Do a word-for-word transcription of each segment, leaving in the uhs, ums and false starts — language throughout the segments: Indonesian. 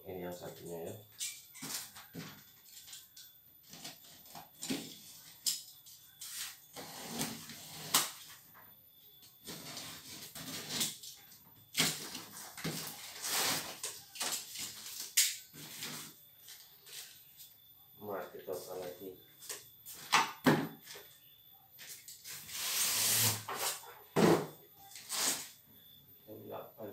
Ini yang satunya ya. Mati total lagi. delapan.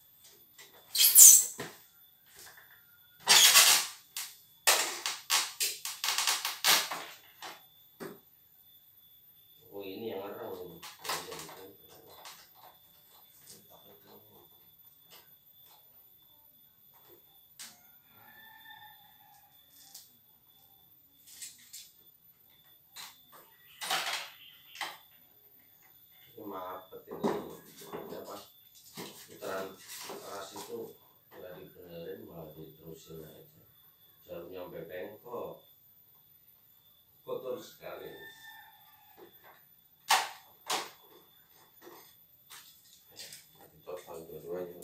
Oh ini yang ngerang ini. Maaf ini apa putaran keras itu nggak dibenerin malah diterusin aja, jarum nyampe bengkok, kotor sekali. Mati total dua-duanya.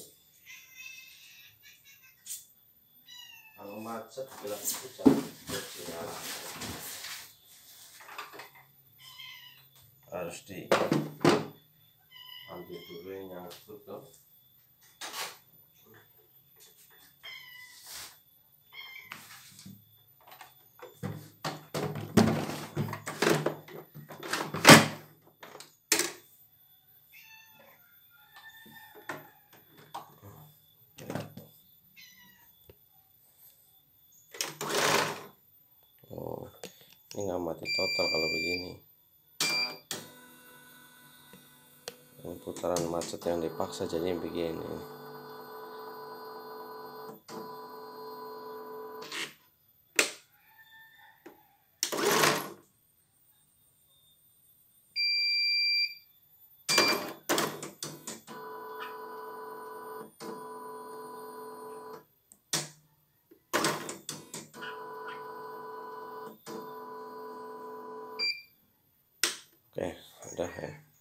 Kalau macet bilang itu jangan berjalan, harus di ambil dulu yang nyangkut tuh. Oh, ini nggak mati total kalau begini. Ini putaran macet yang dipaksa jadi begini. Oke, udah ya.